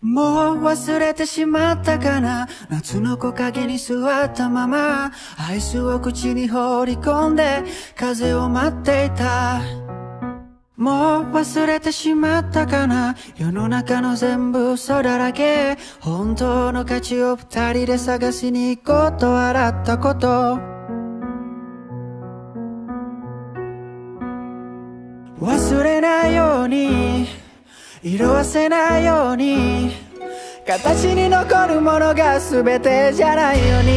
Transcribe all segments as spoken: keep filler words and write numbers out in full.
もう忘れてしまったかな、夏の木陰に座ったままアイスを口に放り込んで風を待っていた。もう忘れてしまったかな、世の中の全部嘘だらけ、本当の価値を二人で探しに行こうと笑ったこと、忘れないように色褪せないように、形に残るものが全てじゃないように、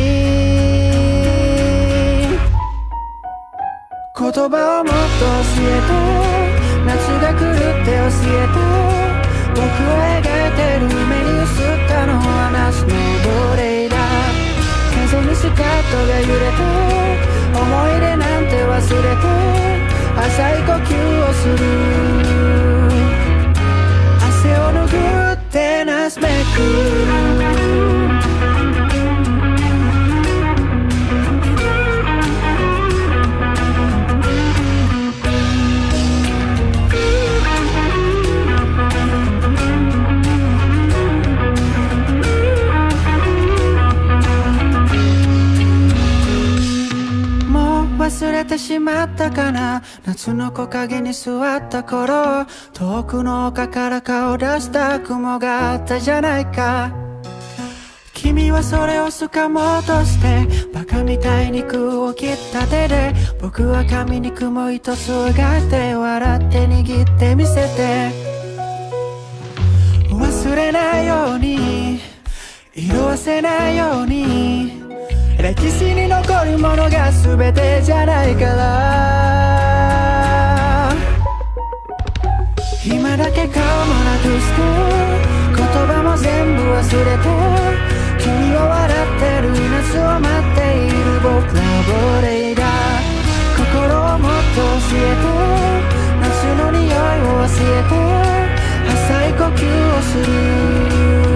言葉をもっと教えて、夏が来るって教えて、僕は描いてる夢に映ったのは夏の奴隷だ。風にスカートが揺れて、思い出なんて忘れて浅い呼吸をする、汗を拭ってなすべく忘れてしまったかな、夏の木陰に座った頃、遠くの丘から顔出した雲があったじゃないか。君はそれを掴もうとしてバカみたいに肉を切った手で、僕は髪に雲一つ描いて笑って握ってみせて、忘れないように色褪せないように、歴史に残るものが全てじゃないから、今だけ顔もなくして言葉も全部忘れて、君を笑ってる夏を待っている僕ら奴隷だ。心をもっと教えて、夏の匂いを忘れて浅い呼吸をする、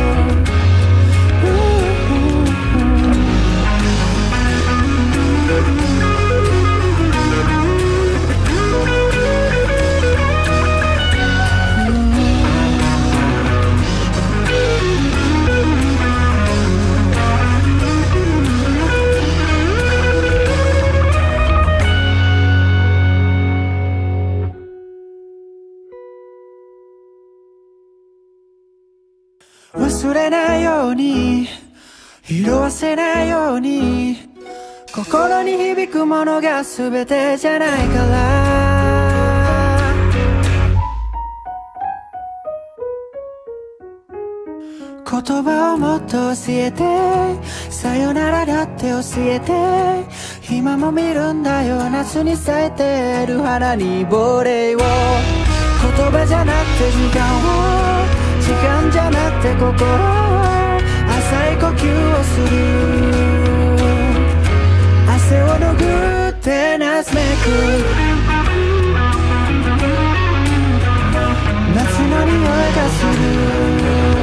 忘れないように色褪せないように、心に響くものが全てじゃないから、言葉をもっと教えて、さよならだって教えて、今も見るんだよ夏に咲いてる花に亡霊を、言葉じゃなくて時間を、時間じゃなくて心を、浅い呼吸をする、汗を拭ってなすべく夏の匂いがする、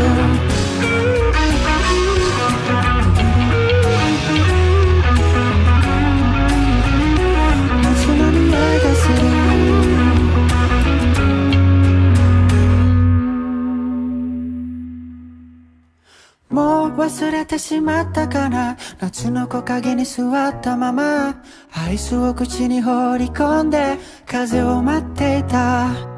もう忘れてしまったかな、夏の木陰に座ったままアイスを口に放り込んで風を待っていた。